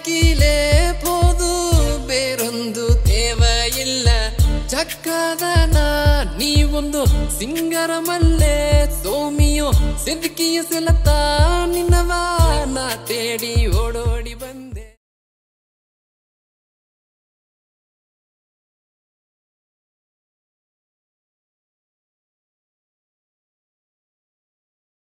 ಬದುಕಿಲೇಬಹುದು ಬೇರೊಂದು ದೇವಯಿಲ್ಲ ಚಕ್ಕದನ ನೀವೊಂದು ಸಿಂಗರ ಮಲ್ಲೆ ಸೋಮಿಯೋ ಸಿದ್ಕಿಯ ಸೆಲತ ನಿನ್ನವ